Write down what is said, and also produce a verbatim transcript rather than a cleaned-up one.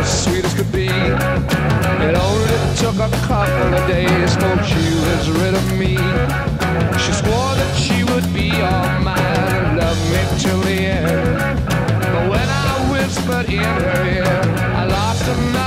as sweet as could be. It only took a couple of days for she was rid of me. She swore that she would be all mine and love me till the end. But when I whispered in her ear, I lost another